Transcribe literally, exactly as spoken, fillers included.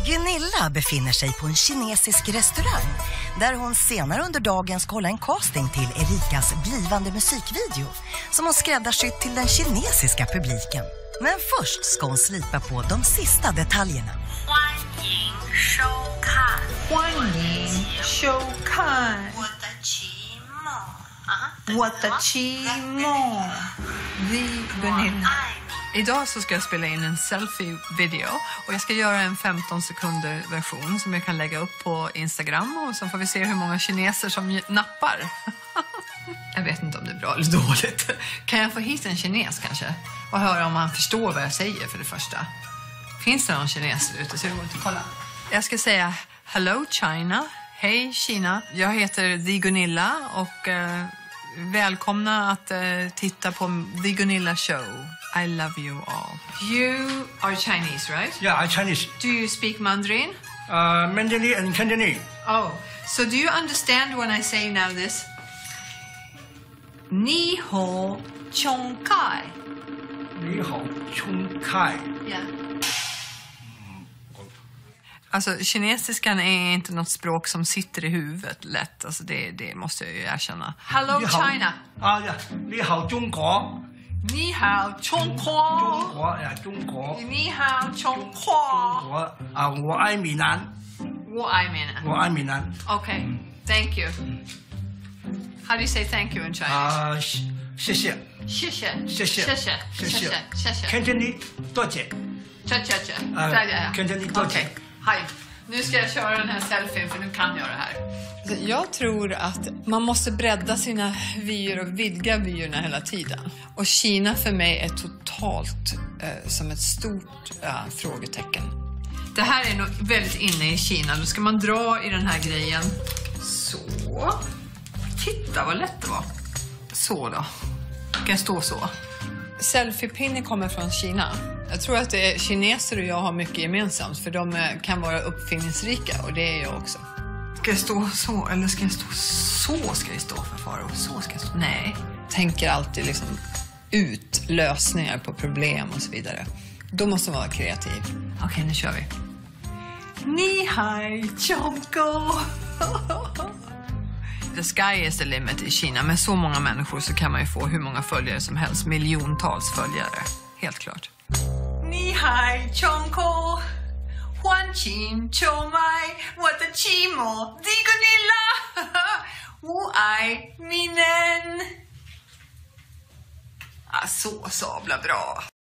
Gunilla befinner sig på en kinesisk restaurang där hon senare under dagen ska hålla en casting till Erikas blivande musikvideo som hon skräddarsytt till den kinesiska publiken. Men först ska hon slipa på de sista detaljerna. 欢迎收看欢迎收看我的期末我的期末 The Gunilla. Idag så ska jag spela in en selfie-video och jag ska göra en femton sekunder version som jag kan lägga upp på Instagram och så får vi se hur många kineser som nappar. Jag vet inte om det är bra eller dåligt. Kan jag få hit en kines kanske? Och höra om han förstår vad jag säger för det första. Finns det någon kines ute så det går inte att kolla. Jag ska säga hello China, hej Kina. Jag heter The Gunilla och eh, välkomna att eh, titta på The Gunilla Show. I love you all. You are Chinese, right? Yeah, I'm Chinese. Do you speak Mandarin? Uh, Mandarin and Cantonese. Oh, so do you understand when I say now this? Ni hao chong kai. Ni hao chong kai. Yeah. Alltså, kinesiskan är inte något språk som sitter i huvudet lätt. Alltså, det, det måste jag ju erkänna. Hello Ni hao- China. Ah, ja. Ni hao Zhongguo. Ni hao chong kuo. Zhongguo, ja, Zhongguo. Ni hao chong kuo. Zhongguo. Ah, 我爱闽南. Wo ai mina. 我爱闽南. Okay, thank you. How do you say thank you in Chinese? 啊，谢谢， Xie 谢谢， xie 谢谢， xie Cantonese 多谢。 Cha cha cha. Ja, Där är jag. kan inte ni ta Okej. till? Hej. Nu ska jag köra den här selfien för nu kan jag det här. Jag tror att man måste bredda sina vyer och vidga vyerna hela tiden. Och Kina för mig är totalt eh, som ett stort eh, frågetecken. Det här är nog väldigt inne i Kina. Då ska man dra i den här grejen. Så. Titta vad lätt det var. Så då. Kan jag stå så? Selfie-pinne kommer från Kina. Jag tror att det är kineser och jag har mycket gemensamt. För de eh, kan vara uppfinningsrika och det är jag också. Ska jag stå så eller ska jag stå så? Ska jag stå för Faro? Så ska jag stå? Nej. Tänker alltid liksom ut lösningar på problem och så vidare. Då måste man vara kreativ. Okej, okay, nu kör vi. Ni hai chongko. The sky is the limit i Kina. Med så många människor så kan man ju få hur många följare som helst. Miljontals följare. Helt klart. Ni hai chongko. Huan qin chou mai. What a chimo. Di Gunilla. Wu ai minen. Ah, så sabla bra.